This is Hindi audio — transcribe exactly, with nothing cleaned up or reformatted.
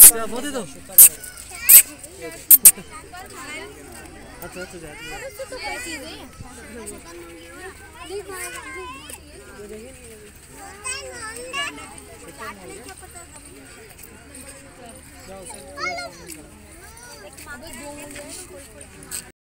क्या वो दे दो। अच्छा अच्छा जा क्या चीज़ है क्या